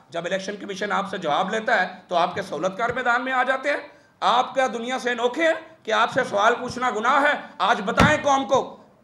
जब election commission आपसे जवाब लेता है तो आपके सहूलतकार मैदान में आ जाते हैं। आप क्या दुनिया से अनोखे हैं कि आपसे सवाल पूछना गुनाह है? आज बताएं कौम को,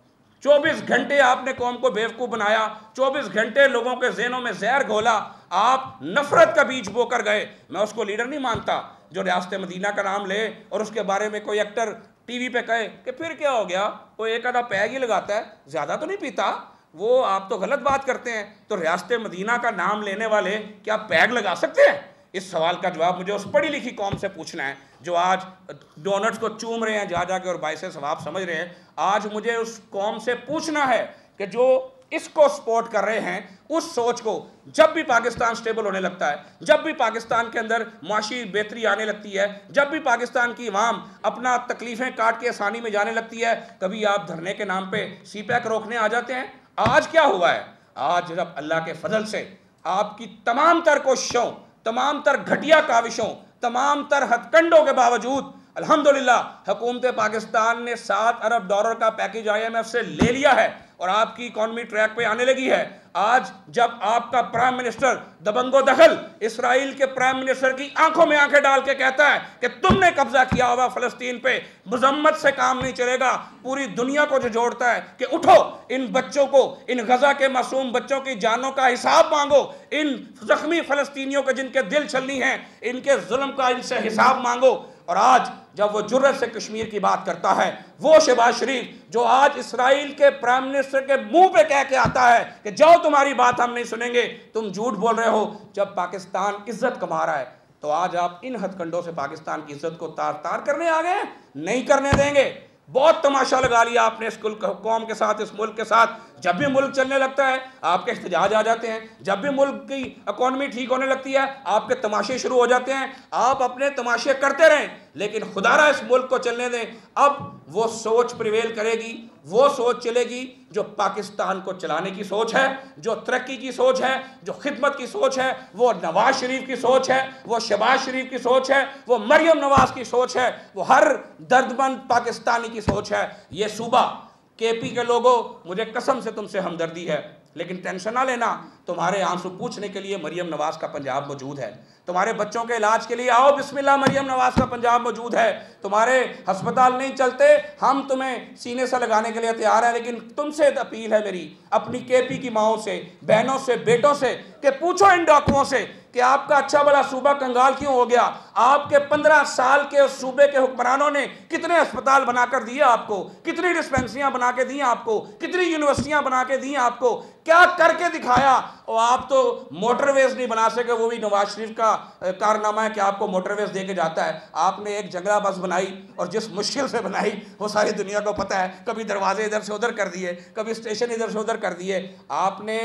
24 घंटे आपने कौम को बेवकूफ़ बनाया, 24 घंटे लोगों के ज़हनों में जहर घोला, आप नफरत का बीज बोकर गए। मैं उसको लीडर नहीं मानता जो रियासत मदीना का नाम ले और उसके बारे में कोई एक्टर टीवी पे कहे कि फिर क्या हो गया, वो एक आधा पैग ही लगाता है, ज़्यादा तो नहीं पीता वो, आप तो गलत बात करते हैं। तो रियासत मदीना का नाम लेने वाले क्या पैग लगा सकते हैं? इस सवाल का जवाब मुझे उस पढ़ी लिखी कौम से पूछना है जो आज डोनट्स को चूम रहे हैं जा जाके और बाइसे सवाब समझ रहे हैं। आज मुझे उस कौम से पूछना है कि जो इसको सपोर्ट कर रहे हैं, उस सोच को जब भी पाकिस्तान स्टेबल होने लगता है, जब भी पाकिस्तान के अंदर माशी बेहतरी आने लगती है, जब भी पाकिस्तान की अवाम अपना तकलीफ़ें काट के आसानी में जाने लगती है, कभी आप धरने के नाम पे सीपैक रोकने आ जाते हैं। आज क्या हुआ है? आज जब अल्लाह के फजल से आपकी तमाम तर कोशिशों, तमाम तर घटिया काविशों, तमाम तर हथकंडों के बावजूद अल्हम्दुलिल्लाह हुकूमत पाकिस्तान ने $7 अरब का पैकेज IMF से ले लिया है और आपकी इकॉनमी ट्रैक पे आने लगी है। आज जब आपका प्राइम मिनिस्टर दबंगो दखल इसराइल के प्राइम मिनिस्टर की आंखों में आंखें डाल के कहता है कि तुमने कब्जा किया हुआ फ़लस्तीन पे, मजम्मत से काम नहीं चलेगा, पूरी दुनिया को जो जोड़ता है कि उठो, इन बच्चों को, इन गजा के मासूम बच्चों की जानों का हिसाब मांगो, इन जख्मी फ़लस्तीनियों के जिनके दिल छलनी हैं, इनके जुल्म का इनसे हिसाब मांगो। और आज जब वो जुर्रत से कश्मीर की बात करता है, वो शहबाज शरीफ जो आज इसराइल के प्राइम मिनिस्टर के मुंह पे कह के आता है कि जाओ तुम्हारी बात हम नहीं सुनेंगे, तुम झूठ बोल रहे हो, जब पाकिस्तान इज्जत कमा रहा है, तो आज आप इन हथकंडों से पाकिस्तान की इज्जत को तार तार करने आ गए। नहीं करने देंगे। बहुत तमाशा लगा लिया आपने इस कौम के साथ, इस मुल्क के साथ। जब भी मुल्क चलने लगता है आपके एहतजाज आ जाते हैं, जब भी मुल्क की इकॉनमी ठीक होने लगती है आपके तमाशे शुरू हो जाते हैं। आप अपने तमाशे करते रहें, लेकिन खुदारा इस मुल्क को चलने दें। अब वो सोच प्रिवेल करेगी, वो सोच चलेगी जो पाकिस्तान को चलाने की सोच है, जो तरक्की की सोच है, जो खिदमत की सोच है, वो नवाज शरीफ की सोच है, वो शहबाज शरीफ की सोच है, वो मरियम नवाज की सोच है, वो हर दर्दमंद पाकिस्तानी की सोच है। ये सूबा KP के लोगों, मुझे कसम से तुमसे हमदर्दी है, लेकिन टेंशन ना लेना, तुम्हारे आंसू पूछने के लिए मरियम नवाज का पंजाब मौजूद है। तुम्हारे बच्चों के इलाज के लिए आओ बिस्मिल्लाह, मरियम नवाज का पंजाब मौजूद है। तुम्हारे अस्पताल नहीं चलते, हम तुम्हें सीने से लगाने के लिए तैयार हैं, लेकिन तुमसे अपील है मेरी, अपनी KP की माओं से, बहनों से, बेटों से, कि पूछो इन डाकुओं से कि आपका अच्छा बड़ा सूबा कंगाल क्यों हो गया। आपके 15 साल के उस सूबे के हुक्मरानों ने कितने अस्पताल बनाकर दिए आपको, कितनी डिस्पेंसरियां बना के दी आपको, कितनी यूनिवर्सिटियां बना के दी आपको, क्या करके दिखाया। और आप तो मोटरवेज नहीं बना सके, वो भी नवाज शरीफ का कारनामा है कि आपको मोटरवेज दे के जाता है। आपने एक जंगला बस बनाई और जिस मुश्किल से बनाई वो सारी दुनिया को पता है, कभी दरवाजे इधर से उधर कर दिए, कभी स्टेशन इधर से उधर कर दिए। आपने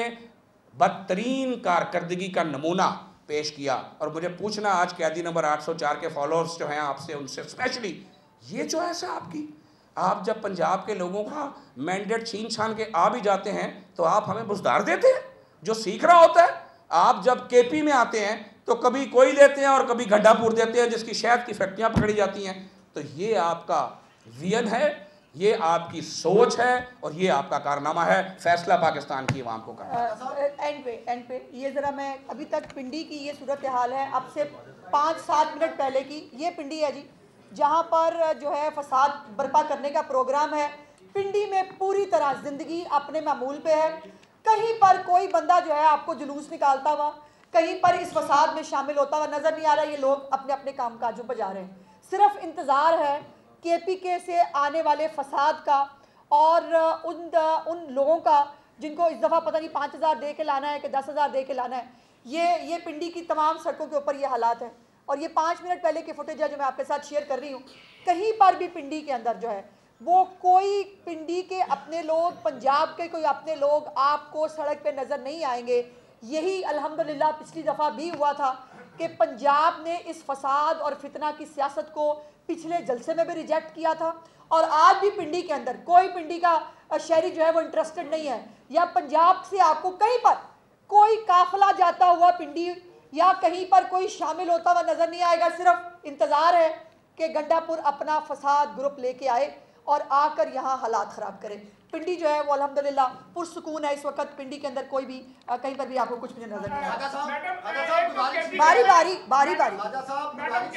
बदतरीन कारकर्दगी का नमूना पेश किया। और मुझे पूछना, आज कैदी नंबर 804 के फॉलोअर्स जो हैं आपसे, उनसे स्पेशली, ये जो है आपकी, आप जब पंजाब के लोगों का मैंडेट छीन छान के आ भी जाते हैं तो आप हमें बुजदार देते हैं जो सीख रहा होता है। आप जब KP में आते हैं तो कभी कोई देते हैं और कभी घंटापुर देते हैं जिसकी शहद की फैक्ट्रियाँ पकड़ी जाती हैं। तो ये आपका विजन है, ये आपकी सोच है और ये आपका कारनामा है। फैसला पाकिस्तान की आवाम को करना। एंड पे ये ज़रा, मैं अभी तक पिंडी की ये सूरत हाल है, अब से 5-7 मिनट पहले की ये पिंडी है जी, जहाँ पर जो है फसाद बर्पा करने का प्रोग्राम है। पिंडी में पूरी तरह ज़िंदगी अपने मामूल पे है। कहीं पर कोई बंदा जो है आपको जुलूस निकालता हुआ, कहीं पर इस फसाद में शामिल होता हुआ नज़र नहीं आ रहा। ये लोग अपने अपने काम काजों पर जा रहे हैं। सिर्फ इंतज़ार है KPK से आने वाले फसाद का और उन लोगों का जिनको इस दफ़ा पता नहीं 5,000 दे के लाना है कि 10,000 दे के लाना है। ये पिंडी की तमाम सड़कों के ऊपर ये हालात हैं। और ये 5 मिनट पहले की फुटेज है जो मैं आपके साथ शेयर कर रही हूँ। कहीं पर भी पिंडी के अंदर जो है वो कोई पिंडी के अपने लोग, पंजाब के कोई अपने लोग आपको सड़क पे नज़र नहीं आएंगे। यही अल्हम्दुलिल्लाह पिछली दफ़ा भी हुआ था कि पंजाब ने इस फसाद और फितना की सियासत को पिछले जलसे में भी रिजेक्ट किया था। और आज भी पिंडी के अंदर कोई पिंडी का शहरी जो है वो इंटरेस्टेड नहीं है, या पंजाब से आपको कहीं पर कोई काफिला जाता हुआ पिंडी या कहीं पर कोई शामिल होता हुआ नज़र नहीं आएगा। सिर्फ इंतज़ार है कि गंडापुर अपना फसाद ग्रुप लेके आए और आकर यहाँ हालात ख़राब करे। पिंडी जो है वो अल्हम्दुलिल्लाह पुरसुकून है इस वक्त। पिंडी के अंदर कोई भी कहीं पर भी आपको कुछ भी नज़र नहीं आएगा। बारी बारी बारी बारी ख्वाजा साहब,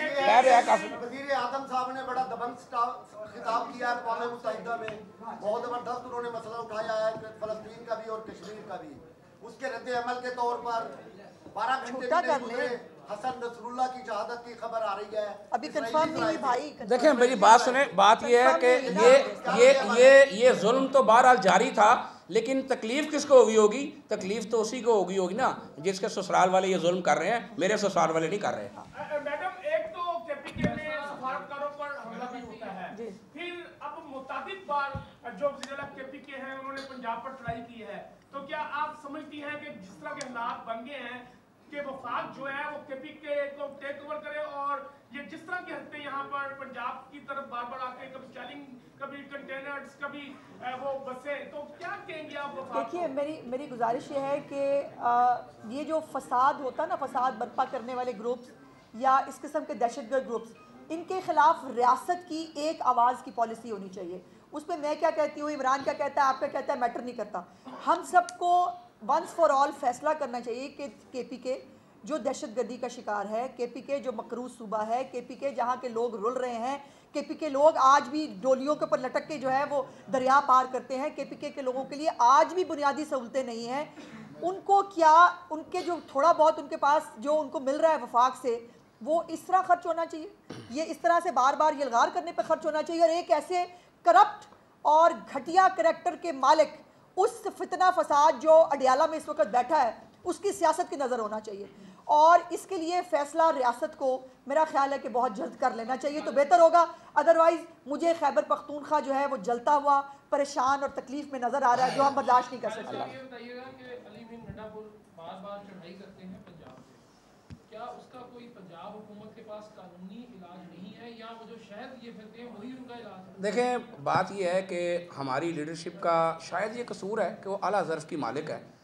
वज़ीर आज़म साहब ने बड़ा दबंग खिताब किया है अक़वाम मुत्तहिदा में, बहुत ज़बरदस्त उन्होंने मसला उठाया है फ़लस्तीन का भी और कश्मीर का भी। उसके रद्द अमल के तौर पर 12 घंटे भी नहीं गुज़रे, हसन नसरुल्लाह की शहादत की खबर आ रही है, अभी कंफर्म नहीं हुई भाई। देखिए मेरी बात सुने, बात ये है कि ये जुल्म तो बहरहाल जारी था, लेकिन तकलीफ किसको हुई होगी? तकलीफ तो उसी को होगी ना जिसके ससुराल वाले ये जुल्म कर रहे हैं, मेरे ससुराल वाले नहीं कर रहे। मैडम, एक तो केपीके में सफारतकारों पर हमला भी होता है, फिर अब मुताबिक बार जो जिला केपीके हैं उन्होंने पंजाब पर चढ़ाई की है, तो क्या आप समझती हैं कि जिस तरह के हालात बन गए हैं कि वफाक जो है वो केपीके को टेक ओवर करे, और ये जिस तरह की हरकतें यहाँ पर पंजाब की तरफ बार बार आके कभी चैलिंग, कभी कंटेनर्स, कभी वो बसें, तो क्या कहेंगे आप वफाक? देखिए मेरी गुजारिश ये है कि ये जो फसाद होता है ना, फसाद बर्पा करने वाले ग्रुप्स या इस किस्म के दहशतगर्द ग्रुप्स, इनके खिलाफ रियासत की एक आवाज़ की पॉलिसी होनी चाहिए। उसमें मैं क्या कहती हूँ, इमरान क्या कहता है, आपका कहता है, मैटर नहीं करता। हम सबको वंस फॉर ऑल फैसला करना चाहिए कि केपीके जो दहशतगर्दी का शिकार है, केपीके जो मकरूज सूबा है, केपीके जहाँ के लोग रुल रहे हैं, केपीके लोग आज भी डोलियों के ऊपर लटक के जो है वो दरिया पार करते हैं, केपीके के लोगों के लिए आज भी बुनियादी सहूलतें नहीं हैं। उनको क्या, उनके जो थोड़ा बहुत उनके पास जो उनको मिल रहा है वफाक से, वो इस तरह खर्च होना चाहिए, ये इस तरह से बार बार यलगार करने पर खर्च होना चाहिए। और एक ऐसे करप्ट और घटिया करैक्टर के मालिक, उस फितना फसाद जो अडियाला में इस वक्त बैठा है, उसकी सियासत की नज़र होना चाहिए। और इसके लिए फ़ैसला रियासत को मेरा ख्याल है कि बहुत जल्द कर लेना चाहिए तो बेहतर होगा। अदरवाइज़ मुझे खैबर पख्तूनख्वा जो है वो जलता हुआ, परेशान और तकलीफ़ में नज़र आ रहा है, जो हम बर्दाश्त नहीं कर सकते। ये बताइएगा कि अली बिन नडापुर बार-बार चढ़ाई करते हैं पंजाब पे, क्या उसका कोई पंजाब हुकूमत के पास कानूनी इलाज नहीं है, या वो जो शहद ये फिरते हैं वही उनका इलाज है? देखें बात यह है कि हमारी लीडरशिप का शायद ये कसूर है कि वो आला ज़र्फ़ की मालिक है,